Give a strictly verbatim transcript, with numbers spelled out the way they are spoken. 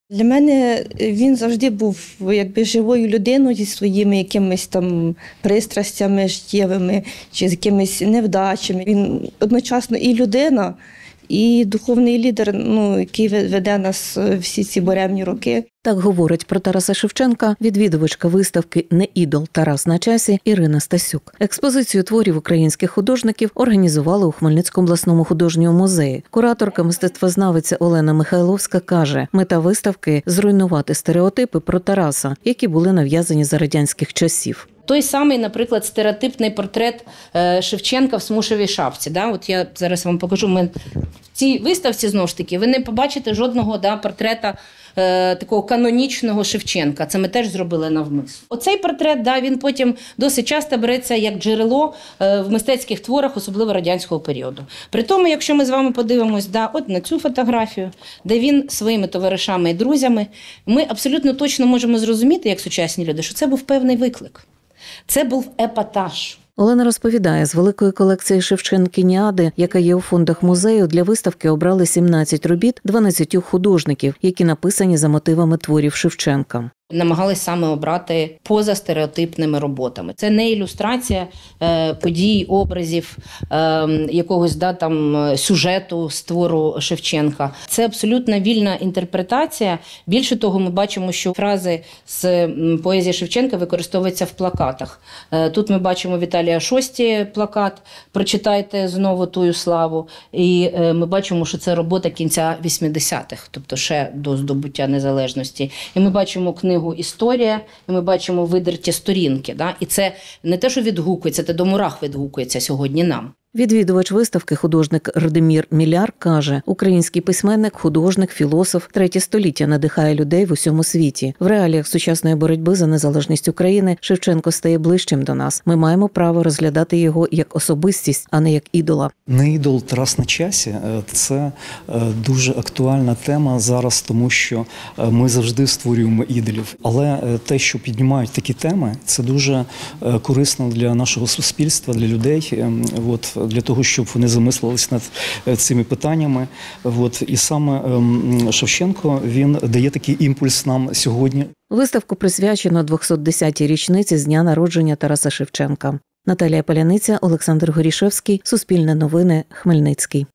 Для мене він завжди був якби живою людиною зі своїми якимись там пристрастями життєвими чи з якимись невдачами. Він одночасно і людина, і духовний лідер, ну, який веде нас всі ці буремні роки. Так говорить про Тараса Шевченка відвідувачка виставки «Не ідол. Тарас на часі» Ірина Стасюк. Експозицію творів українських художників організували у Хмельницькому обласному художньому музеї. Кураторка, мистецтвознавиця Олена Михайловська каже, мета виставки – зруйнувати стереотипи про Тараса, які були нав'язані за радянських часів. Той самий, наприклад, стереотипний портрет Шевченка в смушевій шапці. Да? От я зараз вам покажу. Ми в цій виставці, знову ж таки, ви не побачите жодного да, портрета е, такого канонічного Шевченка. Це ми теж зробили навмисно. Оцей портрет, да, він потім досить часто береться як джерело е, в мистецьких творах, особливо радянського періоду. При тому, якщо ми з вами подивимось да, от на цю фотографію, де він своїми товаришами і друзями, ми абсолютно точно можемо зрозуміти, як сучасні люди, що це був певний виклик. Це був епатаж. Олена розповідає, з великої колекції Шевченкініади, яка є у фондах музею, для виставки обрали сімнадцять робіт дванадцяти художників, які написані за мотивами творів Шевченка. Намагались саме обрати поза стереотипними роботами. Це не ілюстрація е, подій, образів, е, якогось да, там, сюжету з твору Шевченка. Це абсолютно вільна інтерпретація. Більше того, ми бачимо, що фрази з поезії Шевченка використовуються в плакатах. Е, тут ми бачимо Віталія Шості плакат «Прочитайте знову тую славу». І е, ми бачимо, що це робота кінця вісімдесятих, тобто ще до здобуття незалежності. І ми бачимо книгу «Історія», і ми бачимо видерті сторінки. Да? І це не те, що відгукується, це до мурах відгукується сьогодні нам. Відвідувач виставки, художник Радимір Міляр, каже, український письменник, художник, філософ третє століття надихає людей в усьому світі. В реаліях сучасної боротьби за незалежність України Шевченко стає ближчим до нас. Ми маємо право розглядати його як особистість, а не як ідола. «Не ідол. Тарас на часі» – це дуже актуальна тема зараз, тому що ми завжди створюємо ідолів. Але те, що піднімають такі теми, це дуже корисно для нашого суспільства, для людей. От, для того, щоб вони замислились над цими питаннями. От. І саме Шевченко, він дає такий імпульс нам сьогодні. Виставку присвячено двохсот десятій річниці з дня народження Тараса Шевченка. Наталія Паляниця, Олександр Горішевський, Суспільне новини, Хмельницький.